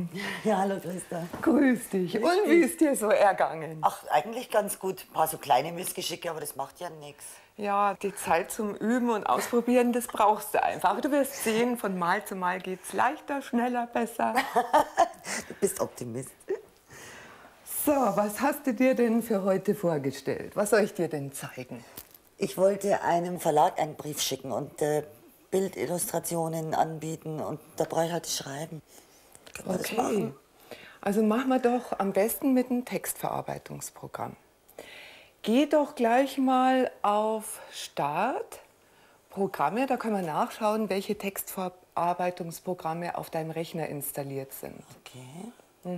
Ja, hallo Christa. Grüß dich. Und wie ist dir so ergangen? Ach, eigentlich ganz gut. Ein paar so kleine Missgeschicke, aber das macht ja nichts. Ja, die Zeit zum Üben und Ausprobieren, das brauchst du einfach. Aber du wirst sehen, von Mal zu Mal geht's leichter, schneller, besser. Du bist Optimist. So, was hast du dir denn für heute vorgestellt? Was soll ich dir denn zeigen? Ich wollte einem Verlag einen Brief schicken und Bildillustrationen anbieten und da brauche ich halt das Schreiben. Können wir das machen? Also machen wir doch am besten mit einem Textverarbeitungsprogramm. Geh doch gleich mal auf Start, Programme, da können wir nachschauen, welche Textverarbeitungsprogramme auf deinem Rechner installiert sind. Okay.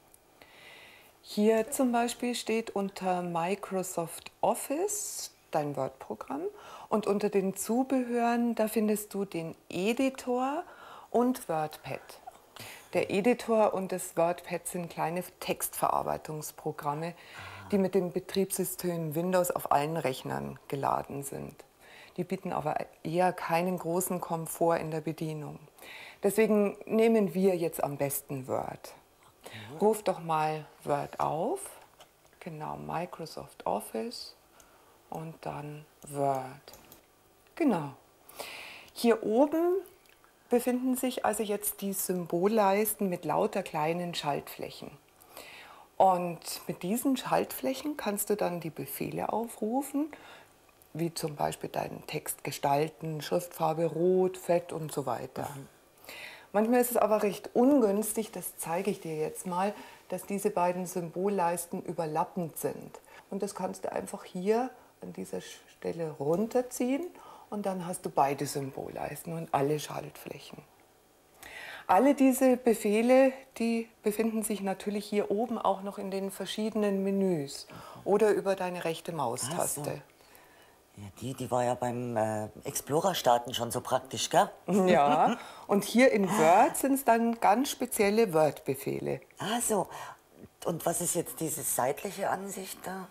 Hier zum Beispiel steht unter Microsoft Office dein Word-Programm und unter den Zubehören, da findest du den Editor und WordPad. Der Editor und das WordPad sind kleine Textverarbeitungsprogramme, die mit dem Betriebssystem Windows auf allen Rechnern geladen sind. Die bieten aber eher keinen großen Komfort in der Bedienung. Deswegen nehmen wir jetzt am besten Word. Ruf doch mal Word auf, genau, Microsoft Office und dann Word. Genau. Hier oben befinden sich also jetzt die Symbolleisten mit lauter kleinen Schaltflächen. Und mit diesen Schaltflächen kannst du dann die Befehle aufrufen, wie zum Beispiel deinen Text gestalten, Schriftfarbe rot, fett und so weiter. Manchmal ist es aber recht ungünstig, das zeige ich dir jetzt mal, dass diese beiden Symbolleisten überlappend sind. Und das kannst du einfach hier an dieser Stelle runterziehen und dann hast du beide Symbolleisten und alle Schaltflächen. Alle diese Befehle, die befinden sich natürlich hier oben auch noch in den verschiedenen Menüs oder über deine rechte Maustaste. Ach so. Ja, die war ja beim Explorer-Starten schon so praktisch, gell? Ja, und hier in Word sind es dann ganz spezielle Word-Befehle. Ah so. Und was ist jetzt diese seitliche Ansicht da?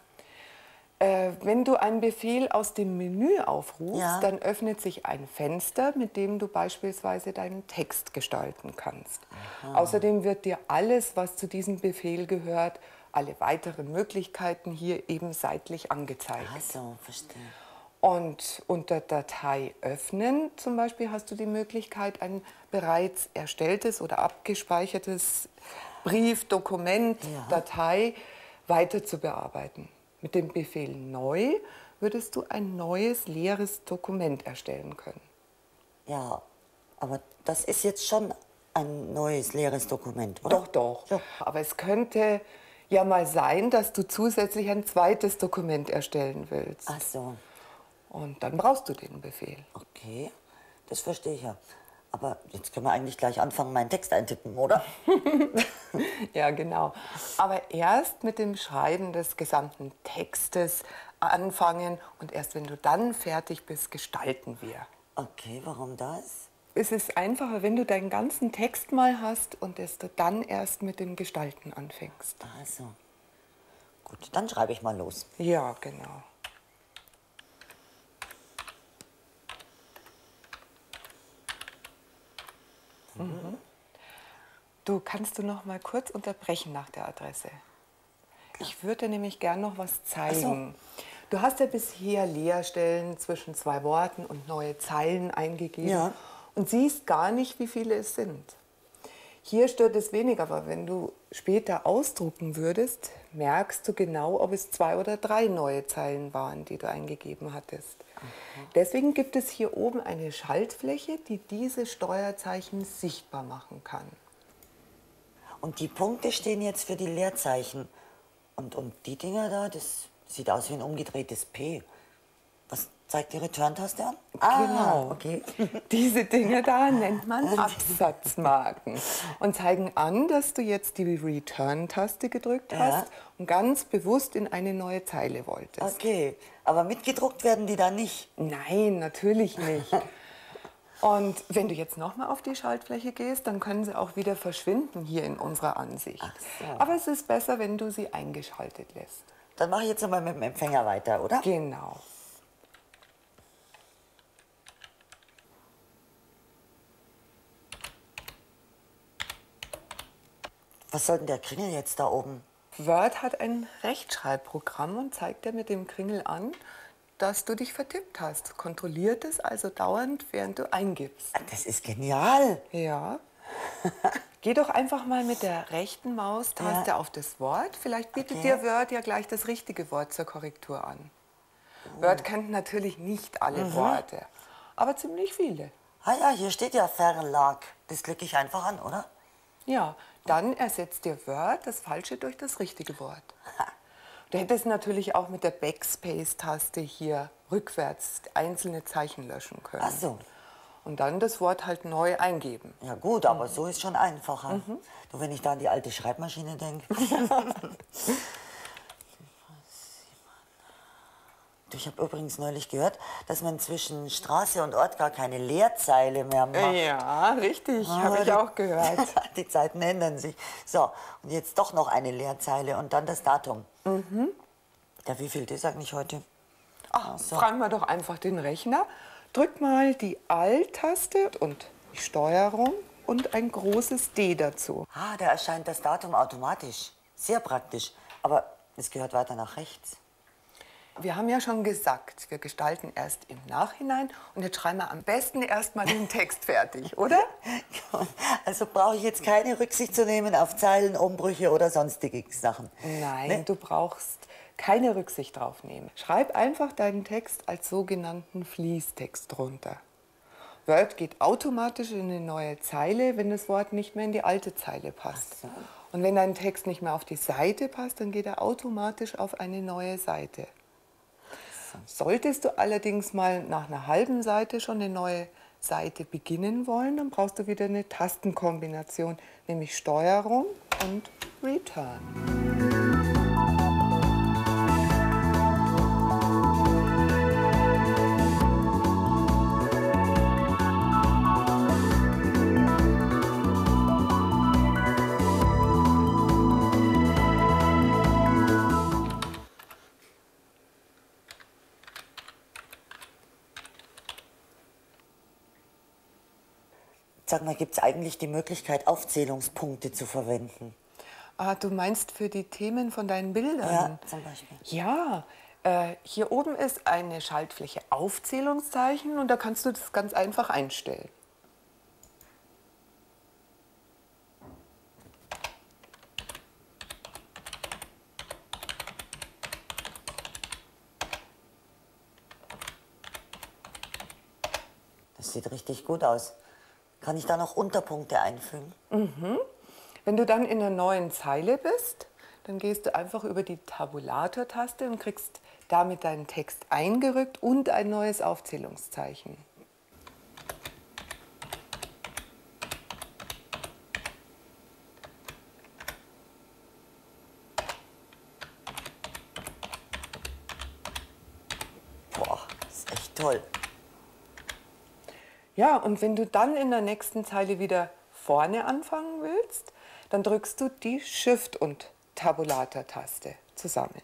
Wenn du einen Befehl aus dem Menü aufrufst, Ja. dann öffnet sich ein Fenster, mit dem du beispielsweise deinen Text gestalten kannst. Außerdem wird dir alles, was zu diesem Befehl gehört, alle weiteren Möglichkeiten hier eben seitlich angezeigt. Ach so, verstehe. Und unter Datei öffnen zum Beispiel hast du die Möglichkeit, ein bereits erstelltes oder abgespeichertes Brief, Dokument, Ja. Datei weiter zu bearbeiten. Mit dem Befehl neu würdest du ein neues leeres Dokument erstellen können. Ja, aber das ist jetzt schon ein neues leeres Dokument, oder? Doch, doch. Ja. Aber es könnte ja mal sein, dass du zusätzlich ein zweites Dokument erstellen willst. Ach so, Und dann brauchst du den Befehl. okay, das verstehe ich ja. Aber jetzt können wir eigentlich gleich anfangen, meinen Text eintippen, oder? Ja, genau. Aber erst mit dem Schreiben des gesamten Textes anfangen und erst wenn du dann fertig bist, gestalten wir. Okay, warum das? Es ist einfacher, wenn du deinen ganzen Text mal hast und dass du dann erst mit dem Gestalten anfängst. Also, gut, dann schreibe ich mal los. Ja, genau. Du kannst du noch mal kurz unterbrechen nach der Adresse. Ich würde dir nämlich gern noch was zeigen. Du hast ja bisher Leerstellen zwischen zwei Worten und neue Zeilen eingegeben Ja. und siehst gar nicht, wie viele es sind. Hier stört es weniger, aber wenn du später ausdrucken würdest, merkst du genau, ob es 2 oder 3 neue Zeilen waren, die du eingegeben hattest. Deswegen gibt es hier oben eine Schaltfläche, die diese Steuerzeichen sichtbar machen kann. Und die Punkte stehen jetzt für die Leerzeichen. Und die Dinger da, das sieht aus wie ein umgedrehtes P. Was zeigt die Return-Taste an? Genau. Okay. Diese Dinge da nennt man Absatzmarken und zeigen an, dass du jetzt die Return-Taste gedrückt hast und ganz bewusst in eine neue Zeile wolltest. Okay, aber mitgedruckt werden die da nicht. Nein, natürlich nicht. Und wenn du jetzt nochmal auf die Schaltfläche gehst, dann können sie auch wieder verschwinden hier in unserer Ansicht. Ach so. Aber es ist besser, wenn du sie eingeschaltet lässt. Dann mache ich jetzt nochmal mit dem Empfänger weiter, oder? Genau. Was soll denn der Kringel jetzt da oben? Word hat ein Rechtschreibprogramm und zeigt dir mit dem Kringel an, dass du dich vertippt hast. Kontrolliert es also dauernd, während du eingibst. Das ist genial. Ja. Geh doch einfach mal mit der rechten Maustaste Ja. auf das Wort. Vielleicht bietet Okay. dir Word ja gleich das richtige Wort zur Korrektur an. Word kennt natürlich nicht alle Worte, aber ziemlich viele. Ah ja, hier steht ja Verlag. Das klicke ich einfach an, oder? Ja, dann ersetzt dir Word das Falsche durch das richtige Wort. Du hättest natürlich auch mit der Backspace-Taste hier rückwärts einzelne Zeichen löschen können. Ach so. Und dann das Wort halt neu eingeben. Ja gut, aber so ist schon einfacher. Du, wenn ich da an die alte Schreibmaschine denke. Du, ich habe übrigens neulich gehört, dass man zwischen Straße und Ort gar keine Leerzeile mehr macht. Ja, richtig, habe ich auch gehört. Die Zeiten ändern sich. So, und jetzt doch noch eine Leerzeile und dann das Datum. Ja, wie viel ist eigentlich heute? Ach, fragen wir doch einfach den Rechner. Drück mal die Alt-Taste und die Steuerung und ein großes D dazu. Ah, da erscheint das Datum automatisch. Sehr praktisch. Aber es gehört weiter nach rechts. Wir haben ja schon gesagt, wir gestalten erst im Nachhinein und jetzt schreiben wir am besten erstmal den Text fertig, oder? Also brauche ich jetzt keine Rücksicht zu nehmen auf Zeilenumbrüche oder sonstige Sachen. Nein, Ne? du brauchst keine Rücksicht drauf nehmen. Schreib einfach deinen Text als sogenannten Fließtext runter. Word geht automatisch in eine neue Zeile, wenn das Wort nicht mehr in die alte Zeile passt. Ach so. Und wenn dein Text nicht mehr auf die Seite passt, dann geht er automatisch auf eine neue Seite. Solltest du allerdings mal nach einer halben Seite schon eine neue Seite beginnen wollen, dann brauchst du wieder eine Tastenkombination, nämlich Steuerung und Return. Sag mal, gibt es eigentlich die Möglichkeit, Aufzählungspunkte zu verwenden? Ah, du meinst für die Themen von deinen Bildern? Ja, zum Beispiel. Ja, hier oben ist eine Schaltfläche Aufzählungszeichen und da kannst du das ganz einfach einstellen. Das sieht richtig gut aus. Kann ich da noch Unterpunkte einfügen? Wenn du dann in einer neuen Zeile bist, dann gehst du einfach über die Tabulator-Taste und kriegst damit deinen Text eingerückt und ein neues Aufzählungszeichen. Boah, das ist echt toll. Ja, und wenn du dann in der nächsten Zeile wieder vorne anfangen willst, dann drückst du die Shift- und Tabulator-Taste zusammen.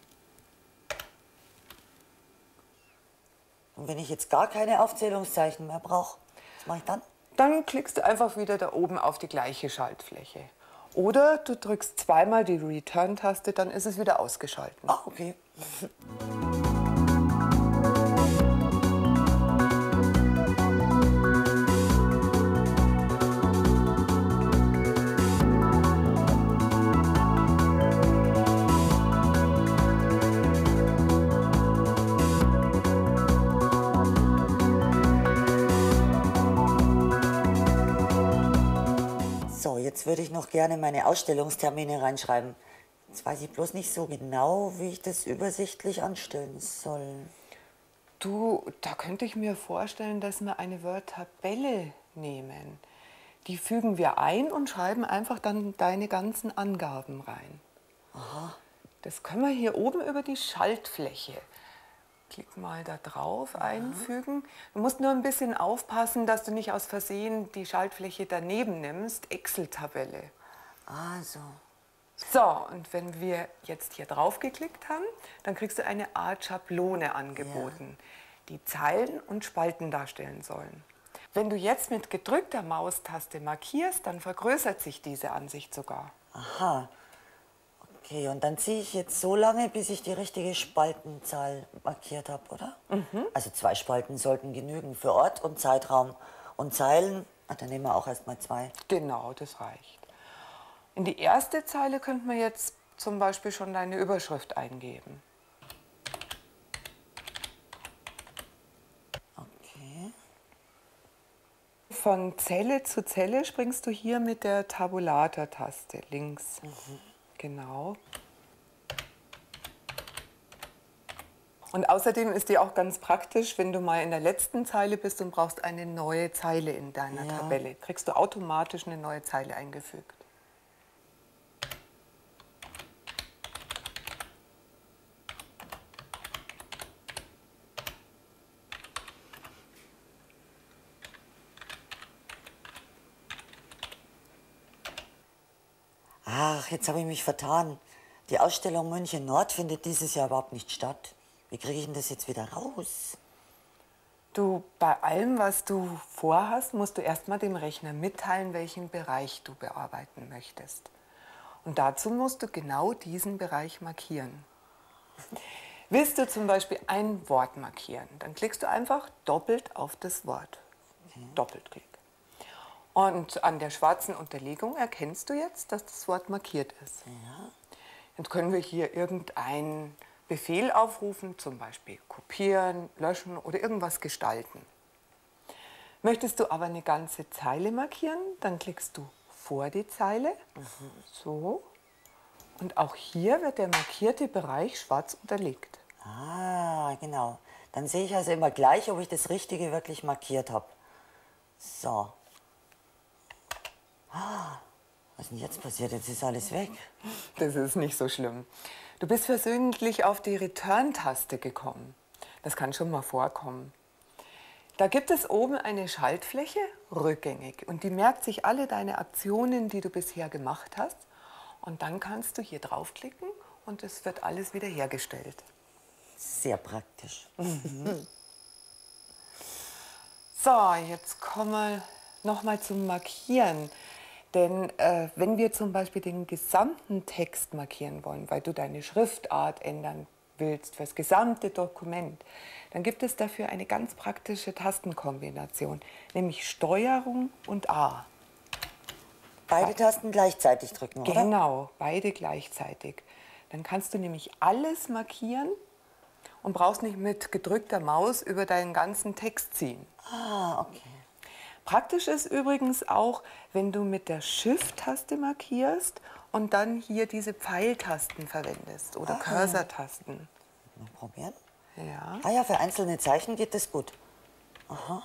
Und wenn ich jetzt gar keine Aufzählungszeichen mehr brauche, was mache ich dann? Dann klickst du einfach wieder da oben auf die gleiche Schaltfläche. Oder du drückst zweimal die Return-Taste, dann ist es wieder ausgeschaltet. Ah, okay. So, jetzt würde ich noch gerne meine Ausstellungstermine reinschreiben. Jetzt weiß ich bloß nicht so genau, wie ich das übersichtlich anstellen soll. Du, da könnte ich mir vorstellen, dass wir eine Word-Tabelle nehmen. Die fügen wir ein und schreiben einfach dann deine ganzen Angaben rein. Das können wir hier oben über die Schaltfläche. Klick mal da drauf, einfügen. Du musst nur ein bisschen aufpassen, dass du nicht aus Versehen die Schaltfläche daneben nimmst. Excel-Tabelle. Also, So, und wenn wir jetzt hier drauf geklickt haben, dann kriegst du eine Art Schablone angeboten, die Zeilen und Spalten darstellen sollen. Wenn du jetzt mit gedrückter Maustaste markierst, dann vergrößert sich diese Ansicht sogar. Aha. Okay, und dann ziehe ich jetzt so lange, bis ich die richtige Spaltenzahl markiert habe, oder? Also 2 Spalten sollten genügen für Ort und Zeitraum. Und Zeilen, dann nehmen wir auch erstmal 2. Genau, das reicht. In die erste Zeile könnte man jetzt zum Beispiel schon deine Überschrift eingeben. Okay. Von Zelle zu Zelle springst du hier mit der Tabulator-Taste links. Genau. Und außerdem ist die auch ganz praktisch, wenn du mal in der letzten Zeile bist und brauchst eine neue Zeile in deiner Tabelle. Kriegst du automatisch eine neue Zeile eingefügt. Ach, jetzt habe ich mich vertan. Die Ausstellung München Nord findet dieses Jahr überhaupt nicht statt. Wie kriege ich denn das jetzt wieder raus? Du, bei allem, was du vorhast, musst du erstmal dem Rechner mitteilen, welchen Bereich du bearbeiten möchtest. Und dazu musst du genau diesen Bereich markieren. Willst du zum Beispiel ein Wort markieren, dann klickst du einfach doppelt auf das Wort. Doppelklick. Und an der schwarzen Unterlegung erkennst du jetzt, dass das Wort markiert ist. Ja. Jetzt können wir hier irgendeinen Befehl aufrufen, zum Beispiel kopieren, löschen oder irgendwas gestalten. Möchtest du aber eine ganze Zeile markieren, dann klickst du vor die Zeile, so. Und auch hier wird der markierte Bereich schwarz unterlegt. Ah, genau. Dann sehe ich also immer gleich, ob ich das Richtige wirklich markiert habe. So. Ah, was ist denn jetzt passiert? Jetzt ist alles weg. Das ist nicht so schlimm. Du bist versehentlich auf die Return-Taste gekommen. Das kann schon mal vorkommen. Da gibt es oben eine Schaltfläche, rückgängig. Und die merkt sich alle deine Aktionen, die du bisher gemacht hast. Und dann kannst du hier draufklicken und es wird alles wieder hergestellt. Sehr praktisch. So, jetzt kommen wir noch mal zum Markieren. Denn wenn wir zum Beispiel den gesamten Text markieren wollen, weil du deine Schriftart ändern willst für das gesamte Dokument, dann gibt es dafür eine ganz praktische Tastenkombination, nämlich Steuerung und A. Beide Tasten gleichzeitig drücken, oder? Genau, beide gleichzeitig. Dann kannst du nämlich alles markieren und brauchst nicht mit gedrückter Maus über deinen ganzen Text ziehen. Ah, okay. Praktisch ist übrigens auch, wenn du mit der Shift-Taste markierst und dann hier diese Pfeiltasten verwendest oder Cursor-Tasten. Mal probieren. Ja. Ah ja, für einzelne Zeichen geht das gut. Aha.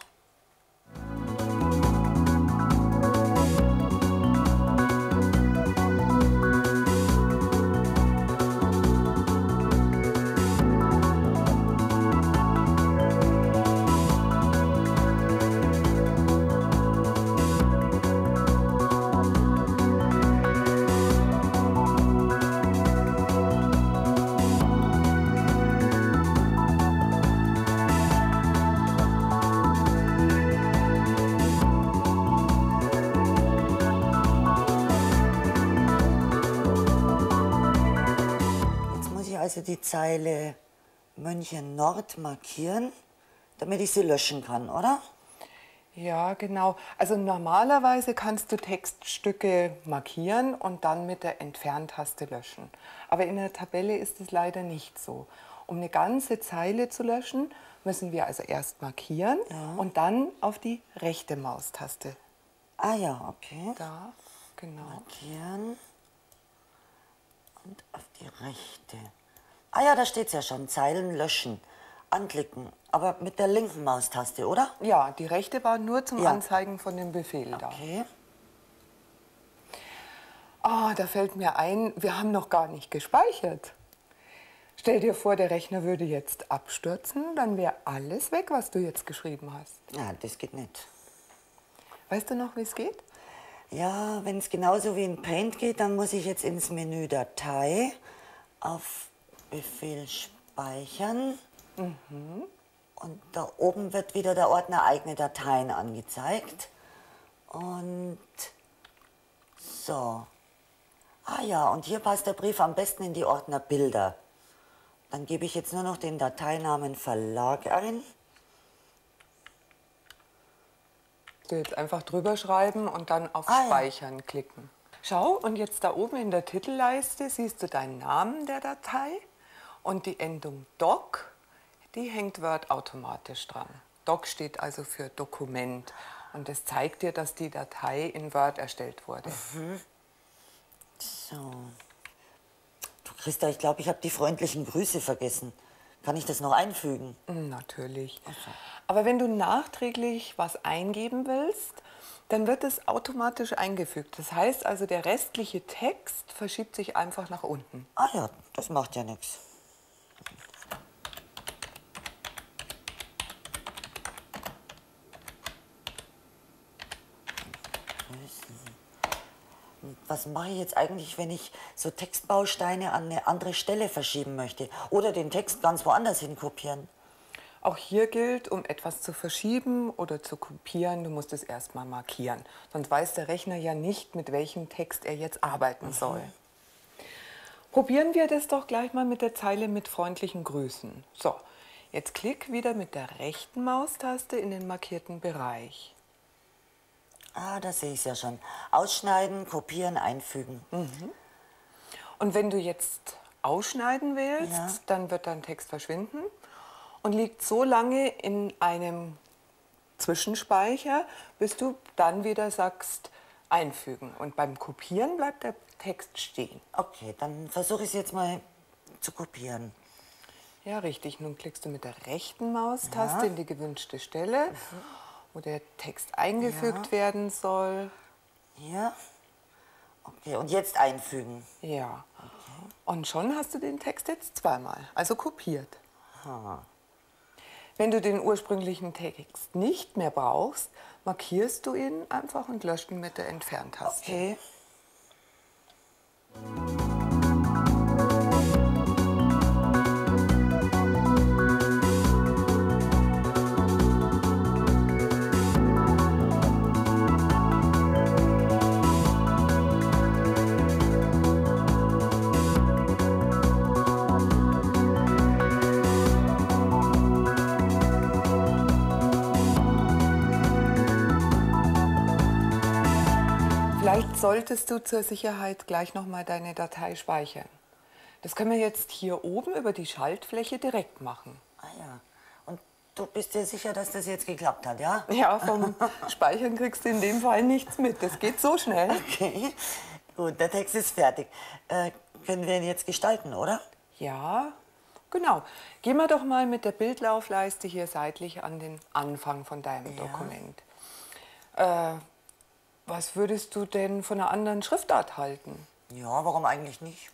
Jetzt muss ich also die Zeile München Nord markieren, damit ich sie löschen kann, oder? Ja, genau. Also normalerweise kannst du Textstücke markieren und dann mit der Entferntaste löschen. Aber in der Tabelle ist es leider nicht so. Um eine ganze Zeile zu löschen, müssen wir also erst markieren und dann auf die rechte Maustaste. Ah ja, okay. Da, genau. Markieren und auf die rechte. Ah ja, da steht es ja schon. Zeilen löschen. Anklicken. Aber mit der linken Maustaste, oder? Ja, die rechte war nur zum Ja. Anzeigen von dem Befehl da. Okay. Ah, da fällt mir ein, wir haben noch gar nicht gespeichert. Stell dir vor, der Rechner würde jetzt abstürzen, dann wäre alles weg, was du jetzt geschrieben hast. Ja, das geht nicht. Weißt du noch, wie es geht? Ja, wenn es genauso wie in Paint geht, dann muss ich jetzt ins Menü Datei auf Befehl speichern. Und da oben wird wieder der Ordner eigene Dateien angezeigt. Und so. Ah ja, und hier passt der Brief am besten in die Ordner Bilder. Dann gebe ich jetzt nur noch den Dateinamen Verlag ein. Du jetzt einfach drüber schreiben und dann auf Ah ja. Speichern klicken. Schau, und jetzt da oben in der Titelleiste siehst du deinen Namen der Datei und die Endung Doc, die hängt Word automatisch dran. Doc steht also für Dokument und das zeigt dir, dass die Datei in Word erstellt wurde. So. Du Christa, ich glaube, ich habe die freundlichen Grüße vergessen. Kann ich das noch einfügen? Natürlich. Aber wenn du nachträglich was eingeben willst, dann wird es automatisch eingefügt. Das heißt also, der restliche Text verschiebt sich einfach nach unten. Ah ja, das macht ja nichts. Was mache ich jetzt eigentlich, wenn ich so Textbausteine an eine andere Stelle verschieben möchte? Oder den Text ganz woanders hin kopieren? Auch hier gilt, um etwas zu verschieben oder zu kopieren, du musst es erstmal markieren. Sonst weiß der Rechner ja nicht, mit welchem Text er jetzt arbeiten soll. Probieren wir das doch gleich mal mit der Zeile mit freundlichen Grüßen. So, jetzt klick wieder mit der rechten Maustaste in den markierten Bereich. Ah, da sehe ich es ja schon. Ausschneiden, kopieren, einfügen. Und wenn du jetzt ausschneiden willst, Ja. dann wird dein Text verschwinden und liegt so lange in einem Zwischenspeicher, bis du dann wieder sagst, einfügen. Und beim Kopieren bleibt der Text stehen. Okay, dann versuche ich es jetzt mal zu kopieren. Ja, richtig. Nun klickst du mit der rechten Maustaste in die gewünschte Stelle, wo der Text eingefügt werden soll. Hier. Okay, und jetzt einfügen. Ja. Und schon hast du den Text jetzt zweimal, also kopiert. Wenn du den ursprünglichen Text nicht mehr brauchst, markierst du ihn einfach und löscht ihn mit der Entferntaste. Okay. Vielleicht solltest du zur Sicherheit gleich nochmal deine Datei speichern. Das können wir jetzt hier oben über die Schaltfläche direkt machen. Ah ja. Und du bist dir sicher, dass das jetzt geklappt hat, ja? Ja, vom Speichern kriegst du in dem Fall nichts mit. Das geht so schnell. Okay. Gut, der Text ist fertig. Können wir ihn jetzt gestalten, oder? Ja, genau. Gehen wir doch mal mit der Bildlaufleiste hier seitlich an den Anfang von deinem Dokument. Was würdest du denn von einer anderen Schriftart halten? Ja, warum eigentlich nicht?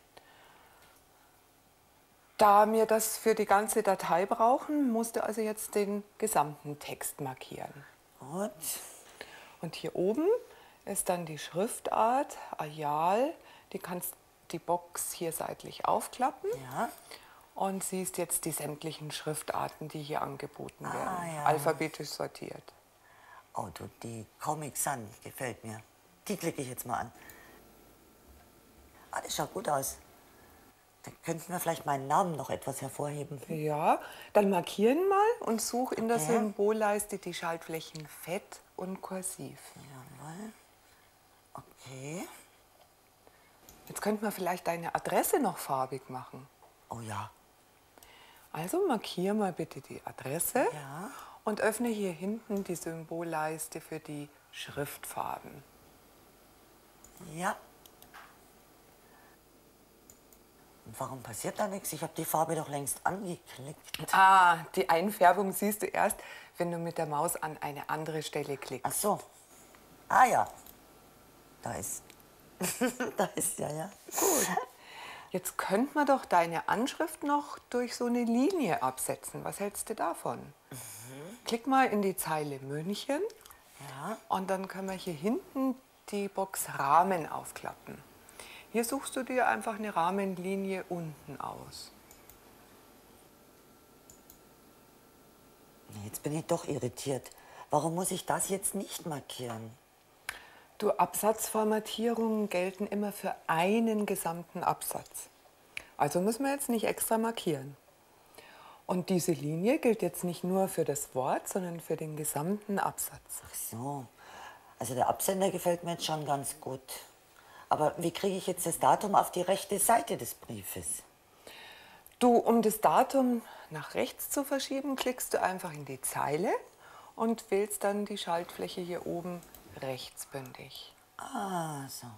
Da wir das für die ganze Datei brauchen, musst du also jetzt den gesamten Text markieren. Gut. Und hier oben ist dann die Schriftart, Arial. Die kannst die Box hier seitlich aufklappen. Ja. Und siehst jetzt die sämtlichen Schriftarten, die hier angeboten werden, ja. alphabetisch sortiert. Oh, du, die Comic Sun gefällt mir. Die klicke ich jetzt mal an. Ah, das schaut gut aus. Da könnten wir vielleicht meinen Namen noch etwas hervorheben. Ja, dann markieren mal und such in der Okay. Symbolleiste die Schaltflächen Fett und Kursiv. Jawohl. Okay. Jetzt könnten wir vielleicht deine Adresse noch farbig machen. Oh ja. Also markier mal bitte die Adresse Ja. und öffne hier hinten die Symbolleiste für die Schriftfarben. Ja. Und warum passiert da nichts? Ich habe die Farbe doch längst angeklickt. Ah, die Einfärbung siehst du erst, wenn du mit der Maus an eine andere Stelle klickst. Ach so. Ah ja. Da ist. Da ist ja. Jetzt könnte man doch deine Anschrift noch durch so eine Linie absetzen. Was hältst du davon? Klick mal in die Zeile München Ja. und dann können wir hier hinten die Box Rahmen aufklappen. Hier suchst du dir einfach eine Rahmenlinie unten aus. Jetzt bin ich doch irritiert. Warum muss ich das jetzt nicht markieren? Du, Absatzformatierungen gelten immer für einen gesamten Absatz. Also müssen wir jetzt nicht extra markieren. Und diese Linie gilt jetzt nicht nur für das Wort, sondern für den gesamten Absatz. Ach so. Also der Absender gefällt mir jetzt schon ganz gut. Aber wie kriege ich jetzt das Datum auf die rechte Seite des Briefes? Du, um das Datum nach rechts zu verschieben, klickst du einfach in die Zeile und wählst dann die Schaltfläche hier oben rechtsbündig. Ah, so.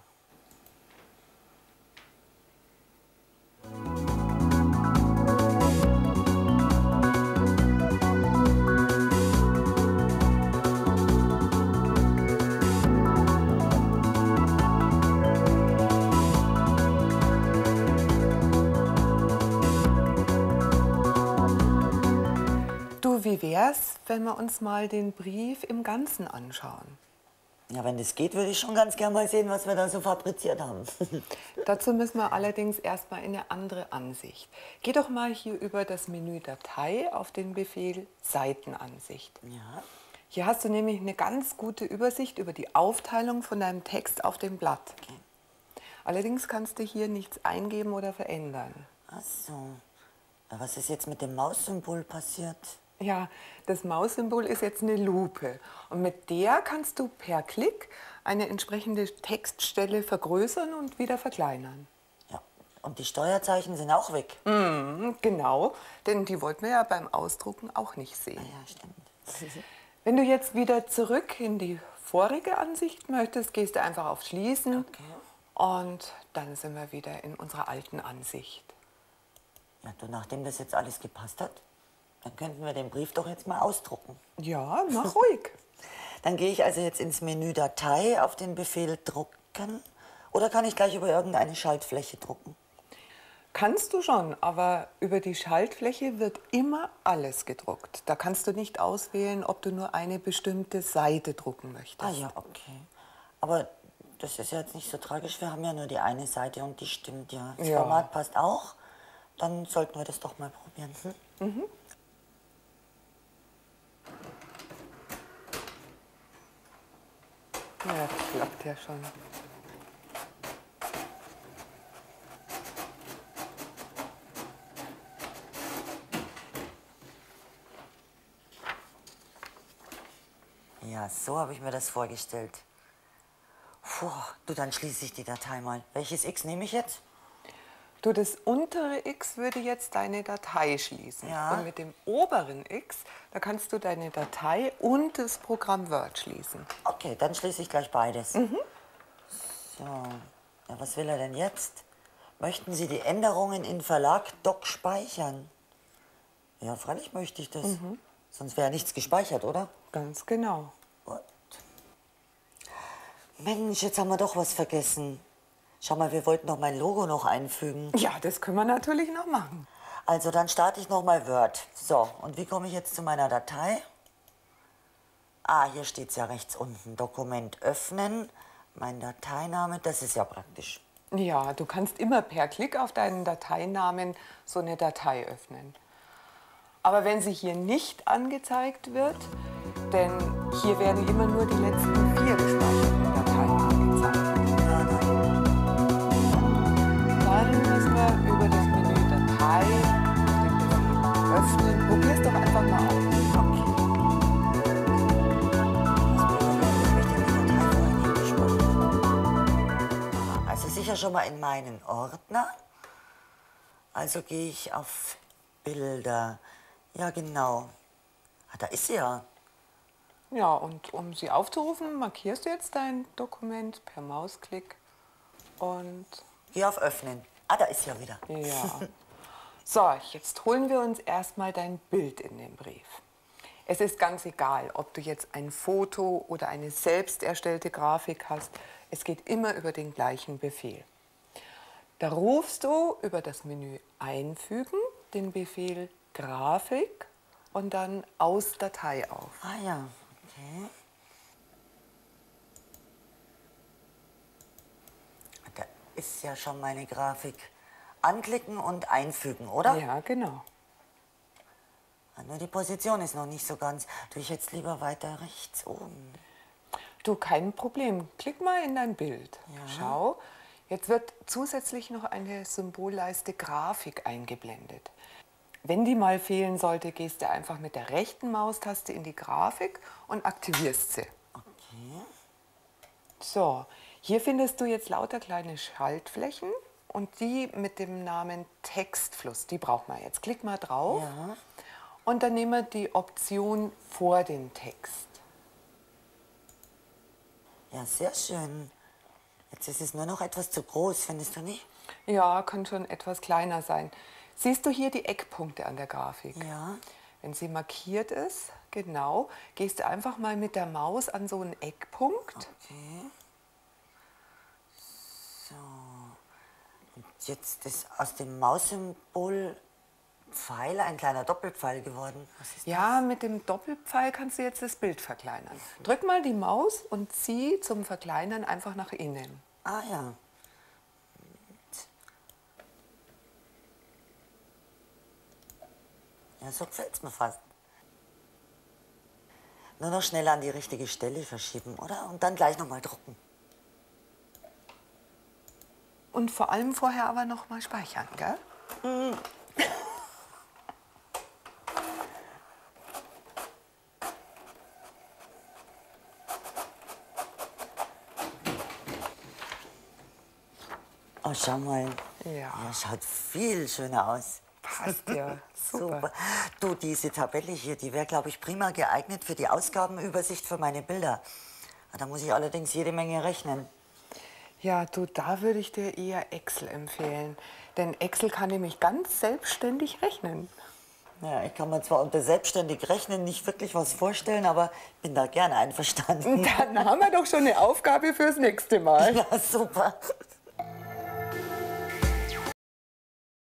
Du, wie wär's, wenn wir uns mal den Brief im Ganzen anschauen? Ja, wenn das geht, würde ich schon ganz gern mal sehen, was wir da so fabriziert haben. Dazu müssen wir allerdings erstmal in eine andere Ansicht. Geh doch mal hier über das Menü Datei auf den Befehl Seitenansicht. Ja. Hier hast du nämlich eine ganz gute Übersicht über die Aufteilung von deinem Text auf dem Blatt. Okay. Allerdings kannst du hier nichts eingeben oder verändern. Ach so. Ja, was ist jetzt mit dem Maussymbol passiert? Ja, das Maussymbol ist jetzt eine Lupe und mit der kannst du per Klick eine entsprechende Textstelle vergrößern und wieder verkleinern. Ja. Und die Steuerzeichen sind auch weg. Genau, denn die wollten wir ja beim Ausdrucken auch nicht sehen. Ja, stimmt. Wenn du jetzt wieder zurück in die vorige Ansicht möchtest, gehst du einfach auf Schließen und dann sind wir wieder in unserer alten Ansicht. Ja, du, nachdem das jetzt alles gepasst hat, dann könnten wir den Brief doch jetzt mal ausdrucken. Ja, mach ruhig. Dann gehe ich also jetzt ins Menü Datei auf den Befehl Drucken. Oder kann ich gleich über irgendeine Schaltfläche drucken? Kannst du schon, aber über die Schaltfläche wird immer alles gedruckt. Da kannst du nicht auswählen, ob du nur eine bestimmte Seite drucken möchtest. Ah ja, okay. Aber das ist ja jetzt nicht so tragisch. Wir haben ja nur die eine Seite und die stimmt ja. Das Ja. Format passt auch. Dann sollten wir das doch mal probieren. Ja, klappt ja schon. Ja, so habe ich mir das vorgestellt. Puh, du, dann schließe ich die Datei mal. Welches X nehme ich jetzt? Du, das untere X würde jetzt deine Datei schließen. Ja. Und mit dem oberen X, da kannst du deine Datei und das Programm Word schließen. Okay, dann schließe ich gleich beides. So, ja, was will er denn jetzt? Möchten Sie die Änderungen in Verlag Doc speichern? Ja, freilich möchte ich das. Sonst wäre ja nichts gespeichert, oder? Ganz genau. Gut. Mensch, jetzt haben wir doch was vergessen. Schau mal, wir wollten doch mein Logo noch einfügen. Ja, das können wir natürlich noch machen. Also dann starte ich noch mal Word. So, und wie komme ich jetzt zu meiner Datei? Ah, hier steht es ja rechts unten. Dokument öffnen, mein Dateiname, das ist ja praktisch. Ja, du kannst immer per Klick auf deinen Dateinamen so eine Datei öffnen. Aber wenn sie hier nicht angezeigt wird, denn hier werden immer nur die letzten 4 gespeicherten Dateien angezeigt. Dann müssen wir über das Menü Datei den Befehl öffnen. Probier's doch einfach mal aus. Also sicher schon mal in meinen Ordner. Also gehe ich auf Bilder. Ja, genau. Ah, da ist sie ja. Ja, und um sie aufzurufen, markierst du jetzt dein Dokument per Mausklick und Geh auf Öffnen. Ah, da ist sie ja wieder. ja. So, jetzt holen wir uns erstmal dein Bild in den Brief. Es ist ganz egal, ob du jetzt ein Foto oder eine selbst erstellte Grafik hast. Es geht immer über den gleichen Befehl. Da rufst du über das Menü Einfügen den Befehl Grafik und dann aus Datei auf. Ah ja, okay. Da ist ja schon meine Grafik. Anklicken und einfügen, oder? Ja, genau. Nur die Position ist noch nicht so ganz. Tue ich jetzt lieber weiter rechts oben. Du, kein Problem. Klick mal in dein Bild. Ja. Schau, jetzt wird zusätzlich noch eine Symbolleiste Grafik eingeblendet. Wenn die mal fehlen sollte, gehst du einfach mit der rechten Maustaste in die Grafik und aktivierst sie. Okay. So, hier findest du jetzt lauter kleine Schaltflächen und die mit dem Namen Textfluss, die braucht man jetzt. Klick mal drauf Ja. und dann nehmen wir die Option vor den Text. Ja, sehr schön. Jetzt ist es nur noch etwas zu groß, findest du nicht? Ja, kann schon etwas kleiner sein. Siehst du hier die Eckpunkte an der Grafik? Ja. Wenn sie markiert ist, genau, gehst du einfach mal mit der Maus an so einen Eckpunkt. Okay. So. Und jetzt ist aus dem Maussymbol Pfeil ein kleiner Doppelpfeil geworden. Was ist Ja, mit dem Doppelpfeil kannst du jetzt das Bild verkleinern. Drück mal die Maus und zieh zum Verkleinern einfach nach innen. das? Ah ja. Ja, so gefällt es mir fast. Nur noch schnell an die richtige Stelle verschieben, oder? Und dann gleich nochmal drucken. Und vor allem vorher aber noch mal speichern, gell? Oh, schau mal. Ja. Ja, schaut viel schöner aus. Passt ja. Super. Du, diese Tabelle hier, die wäre, glaube ich, prima geeignet für die Ausgabenübersicht für meine Bilder. Da muss ich allerdings jede Menge rechnen. Ja, du, da würde ich dir eher Excel empfehlen. Denn Excel kann nämlich ganz selbstständig rechnen. Ja, ich kann mir zwar unter selbstständig rechnen nicht wirklich was vorstellen, aber bin da gerne einverstanden. Dann haben wir doch schon eine Aufgabe fürs nächste Mal. Ja, super.